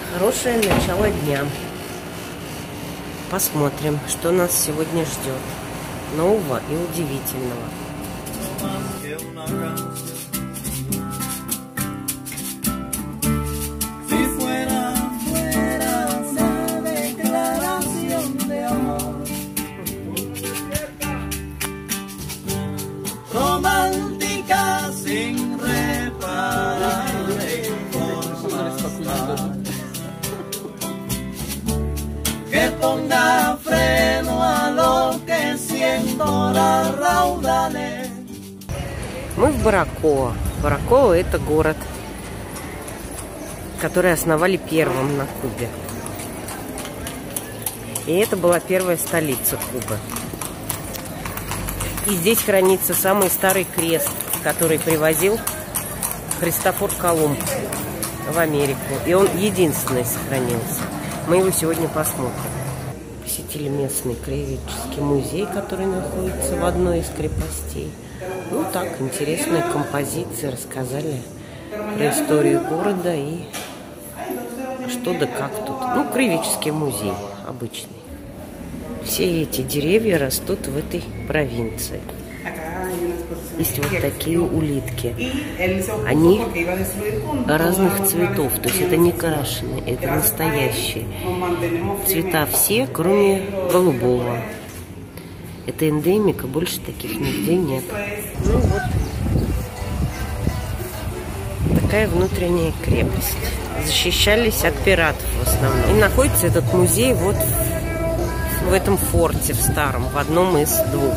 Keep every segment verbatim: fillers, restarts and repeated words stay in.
Хорошее начало дня. Посмотрим, что нас сегодня ждет нового и удивительного. Мы в Баракоа. Баракоа — это город, который основали первым на Кубе. И это была первая столица Кубы. И здесь хранится самый старый крест, который привозил Христофор Колумб в Америку. И он единственный сохранился. Мы его сегодня посмотрим. Посетили местный краеведческий музей, который находится в одной из крепостей. Ну так, интересная композиция, рассказали про историю города и что да как тут. Ну, краеведческий музей обычный. Все эти деревья растут в этой провинции. Есть вот такие улитки. Они разных цветов, то есть это не крашеные, это настоящие. Цвета все, кроме голубого. Это эндемика, больше таких нигде нет. Ну вот. Такая внутренняя крепость. Защищались от пиратов в основном. И находится этот музей вот в этом форте, в старом, в одном из двух.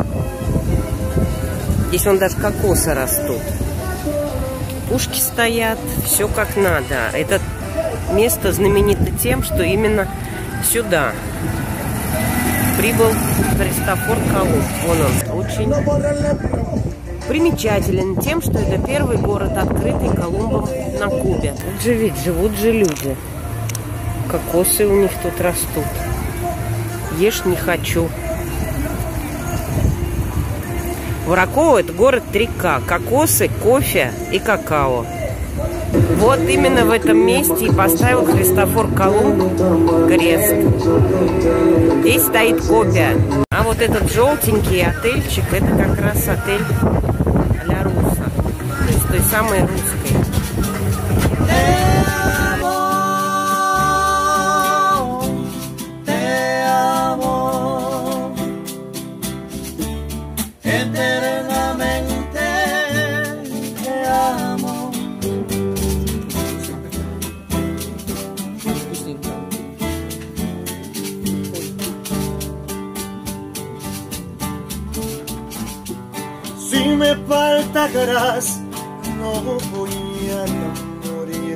Здесь вон даже кокосы растут. Пушки стоят, все как надо. Это место знаменито тем, что именно сюда прибыл Христофор Колумб. Вон он. Очень примечателен тем, что это первый город, открытый Колумбом на Кубе. Вот же ведь живут же люди. Кокосы у них тут растут. Ешь не хочу. Баракоа — это город три К. Кокосы, кофе и какао. Вот именно в этом месте и поставил Христофор Колумб крест. Здесь стоит копия. А вот этот желтенький отельчик — это как раз отель а-ля Руса. То есть той самой русской. Si me falta gras, no voy a morir.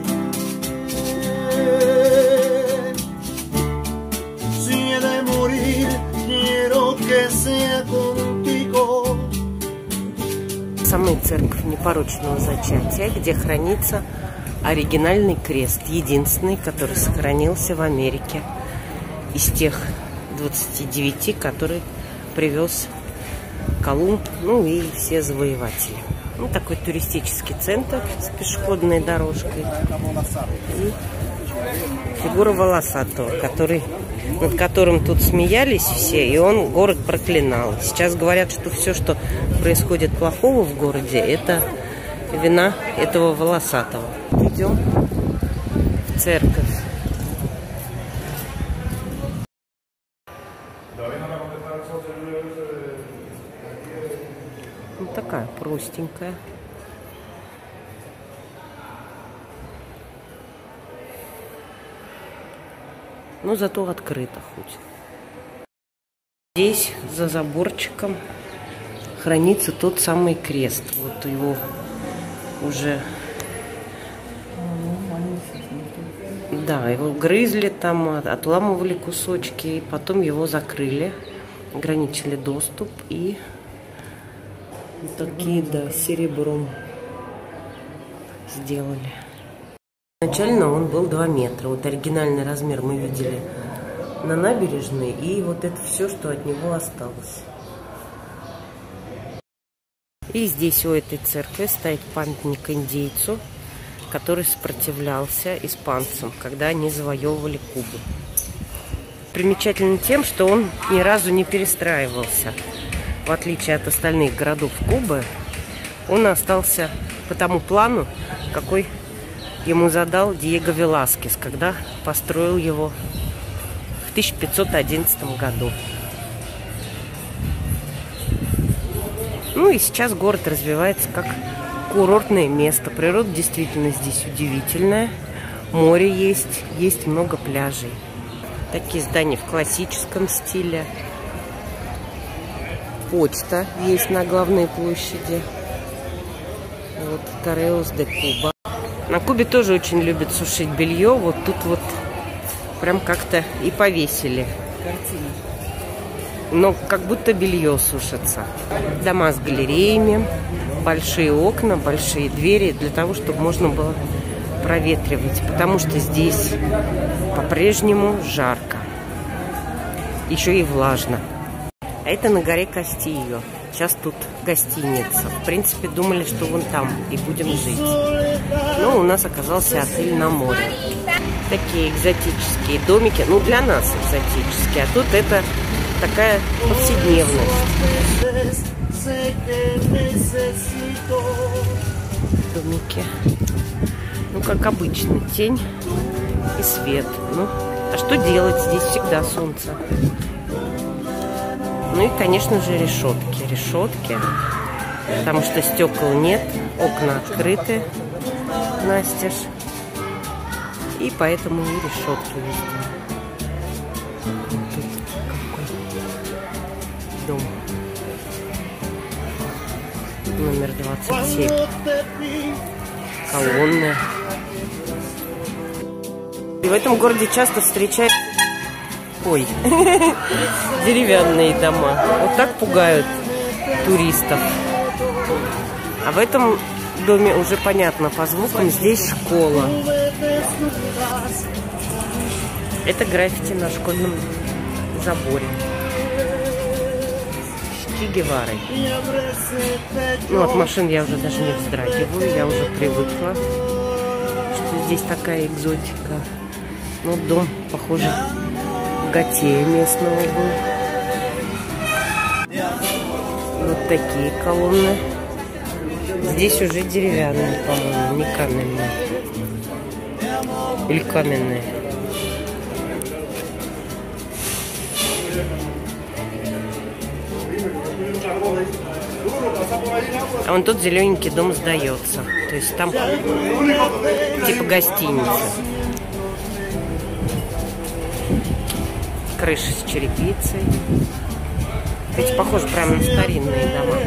Si he de morir, quiero que sea contigo. Самая церковь непорочного зачатия, где хранится оригинальный крест, единственный, который сохранился в Америке из тех двадцати девяти, которые привез Колумб, ну и все завоеватели. Ну, такой туристический центр с пешеходной дорожкой. И фигура Волосатого, который, над которым тут смеялись все, и он город проклинал. Сейчас говорят, что все, что происходит плохого в городе, это вина этого Волосатого. Идем в церковь. Ну, такая простенькая. Но зато открыто хоть. Здесь за заборчиком хранится тот самый крест. Вот его уже... Да, его грызли там, отламывали кусочки, и потом его закрыли, ограничили доступ и... Такие, да, серебром сделали. Изначально он был два метра. Вот оригинальный размер мы видели на набережной. И вот это все, что от него осталось. И здесь у этой церкви стоит памятник индейцу, который сопротивлялся испанцам, когда они завоевывали Кубу. Примечательно тем, что он ни разу не перестраивался. В отличие от остальных городов Кубы, он остался по тому плану, какой ему задал Диего Веласкес, когда построил его в тысяча пятьсот одиннадцатом году. Ну и сейчас город развивается как курортное место. Природа действительно здесь удивительная. Море есть, есть много пляжей. Такие здания в классическом стиле. Почта есть на главной площади. Вот Корреос де Куба. На Кубе тоже очень любят сушить белье. Вот тут вот прям как-то и повесили картину. Но как будто белье сушится. Дома с галереями, большие окна, большие двери для того, чтобы можно было проветривать, потому что здесь по-прежнему жарко. Еще и влажно. А это на горе Кастильо. Сейчас тут гостиница. В принципе, думали, что вон там и будем жить. Но у нас оказался отель на море. Такие экзотические домики. Ну, для нас экзотические. А тут это такая повседневность. Домики. Ну, как обычно, тень и свет. Ну, а что делать? Здесь всегда солнце. Ну и, конечно же, решетки. Решетки, потому что стекол нет, окна открыты настежь. И поэтому и решетки везде. Тут какой дом. Номер двадцать семь. Колонны. И в этом городе часто встречают... Ой, деревянные дома. Вот так пугают туристов. А в этом доме уже понятно по звукам, здесь школа. Это граффити на школьном заборе. С Че Геварой. Ну, от машин я уже даже не вздрагиваю, я уже привыкла, что здесь такая экзотика. Ну, дом, похоже, богатея местного был. Вот такие колонны. Здесь уже деревянные, по-моему, не каменные. Или каменные. А вон тут зелененький дом сдается. То есть там типа гостиница. Крыша с черепицей. Эти похожи прямо на старинные дома.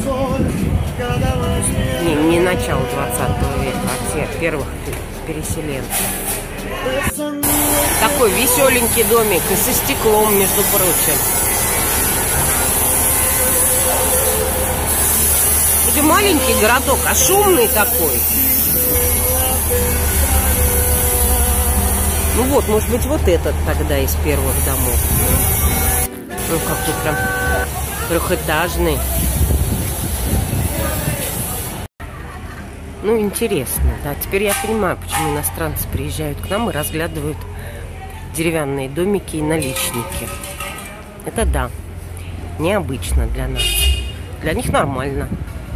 Не, не начало двадцатого века, а те первых переселенцев. Такой веселенький домик и со стеклом, между прочим. Это маленький городок, а шумный такой. Ну вот, может быть, вот этот тогда из первых домов. Ну, как тут прям трехэтажный. Ну, интересно, да. Теперь я понимаю, почему иностранцы приезжают к нам и разглядывают деревянные домики и наличники. Это да, необычно для нас. Для них нормально.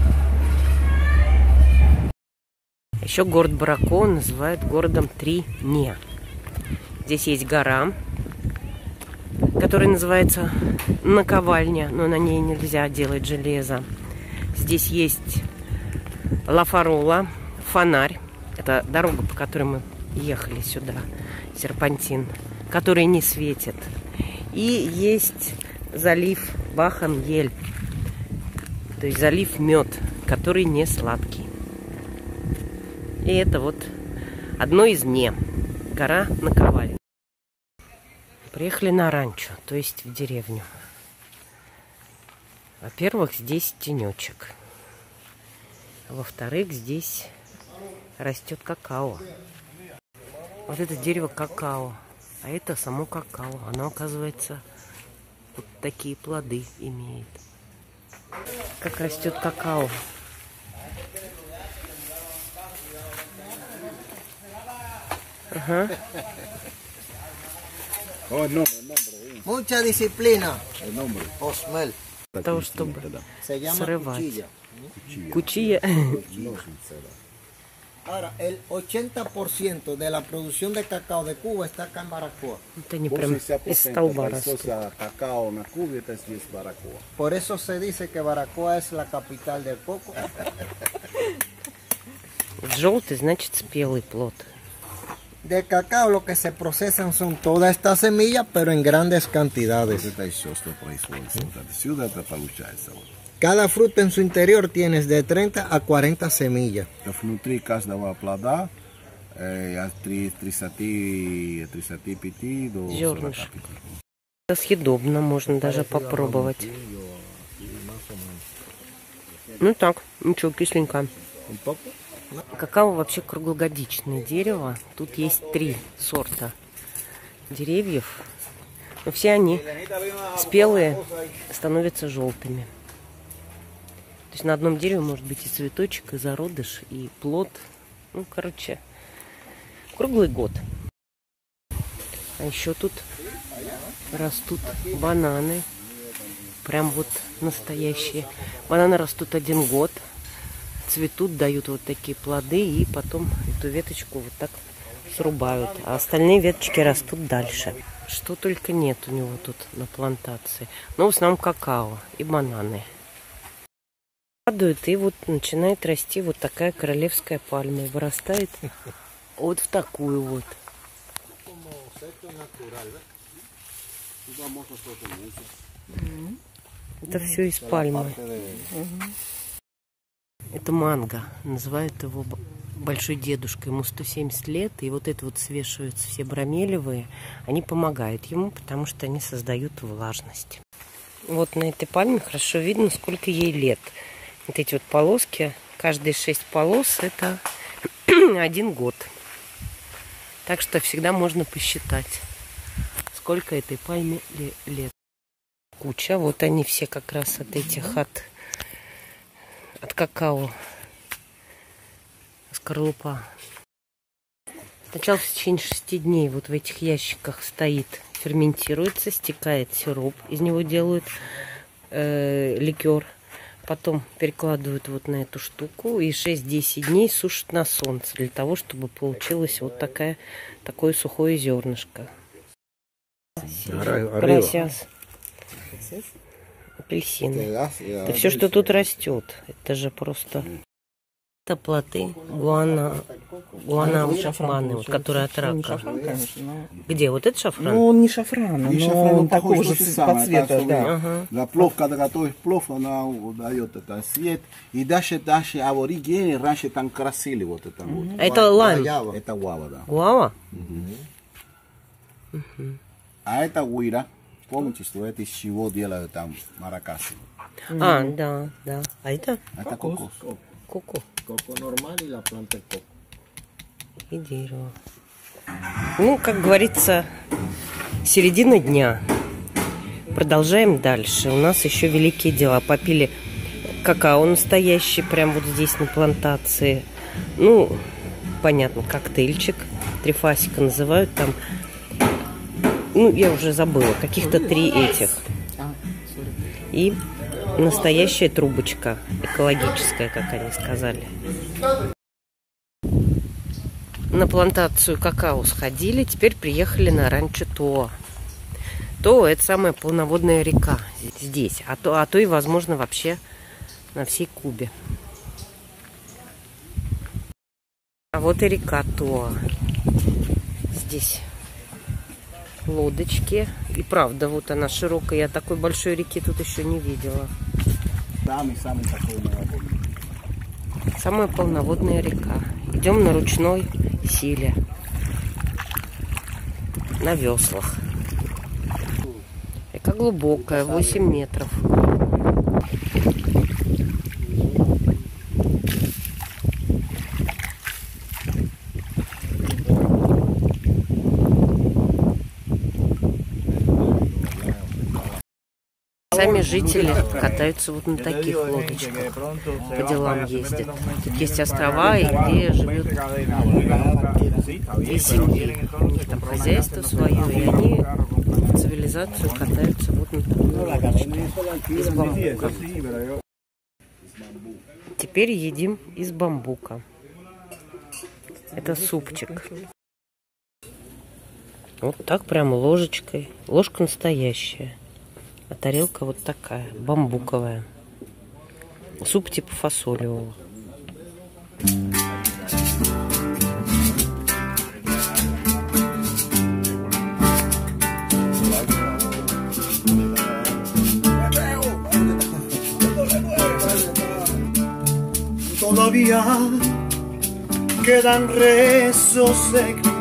Еще город Баракоа называют городом три «не». Здесь есть гора, которая называется Наковальня, но на ней нельзя делать железо. Здесь есть Ла Фарола, фонарь. Это дорога, по которой мы ехали сюда, серпантин, который не светит. И есть залив Бахам-Ель, то есть залив Мед, который не сладкий. И это вот одно из «не». Гора Наковальня. Приехали на ранчо, то есть в деревню. Во-первых, здесь тенечек. Во-вторых, здесь растет какао. Вот это дерево какао, а это само какао. Оно, оказывается, вот такие плоды имеет. Как растет какао. Ага. Mucha disciplina. Osmel. Для того, чтобы Se llama срывать. cuchilla. Кучия. Ahora, el ochenta por ciento de la producción de cacao de Cuba está acá en Baracoa. Это не прям из столба растут. Por eso se dice que Baracoa es la capital del coco. Желтый значит спелый плод. De cacao lo que se procesan son todas estas semillas, pero en grandes cantidades. Cada fruto en su interior tiene de treinta a cuarenta semillas. Внутри каждого плода от тридцати пяти до Зернышко. Это съедобно, можно даже попробовать. Ну так, ничего, кисленько. Какао вообще круглогодичное дерево. Тут есть три сорта деревьев. Но все они спелые становятся желтыми. То есть на одном дереве может быть и цветочек, и зародыш, и плод. Ну, короче, круглый год. А еще тут растут бананы. Прям вот настоящие. Бананы растут один год. Цветут, дают вот такие плоды. И потом эту веточку вот так срубают. А остальные веточки растут дальше. Что только нет у него тут на плантации. Но в основном какао и бананы. Падают, и вот начинает расти вот такая королевская пальма. И вырастает вот в такую вот. Это все из пальмы. Это манго. Называют его большой дедушка. Ему сто семьдесят лет. И вот это вот свешиваются все бромелевые. Они помогают ему, потому что они создают влажность. Вот на этой пальме хорошо видно, сколько ей лет. Вот эти вот полоски, каждые шесть полос, это один год. Так что всегда можно посчитать, сколько этой пальме лет. Куча, вот они все как раз от этих, от, от какао, скорлупа. Сначала в течение шести дней вот в этих ящиках стоит, ферментируется, стекает сироп, из него делают э, ликер. Потом перекладывают вот на эту штуку и шесть-десять дней сушат на солнце для того, чтобы получилось вот такая, такое сухое зернышко. Gracias. Апельсины. Это все, что тут растет. Это же просто... Это плоды гуана, гуана шафраны, вот, которые от рака. Шафран, конечно, но... Где? Вот это шафран? Ну, он не шафран, но шафран, он такого же самое, по цвету, да. Ага. La plov, когда готовишь плов, она дает этот цвет. И даже, даже аборигены раньше там красили вот это вот. Это лайм. Это гуава, да. Гуава? Угу. Угу. А это гуира. Помните, что это из чего делают там маракасы? А, да, да. А это? Это кокос. Коко. Coco normal y la planta de coco. И дерево. Ну, как говорится, середина дня. Продолжаем дальше. У нас еще великие дела. Попили какао настоящий, прям вот здесь на плантации. Ну, понятно, коктейльчик. Трифасика называют там. Ну, я уже забыла. Каких-то три этих. И настоящая трубочка. Экологическая, как они сказали. На плантацию какао сходили. Теперь приехали на ранчо Тоа. Тоа — это самая полноводная река здесь. А то, а то и, возможно, вообще на всей Кубе. А вот и река Тоа. Здесь лодочки. И правда, вот она широкая. Я такой большой реки тут еще не видела. Самый, самый такой полноводный. Самая полноводная река. Идем на ручной силе. На веслах. Река глубокая, восемь метров. Сами местные жители катаются вот на таких лодочках, по делам ездят. Тут есть острова, и где живет две семьи. У них там хозяйство свое, и они в цивилизацию катаются вот на такой лодочке из бамбука. Теперь едим из бамбука. Это супчик. Вот так прям ложечкой. Ложка настоящая. А тарелка вот такая, бамбуковая. Суп типа фасолевого. Todavía quedan rezos secos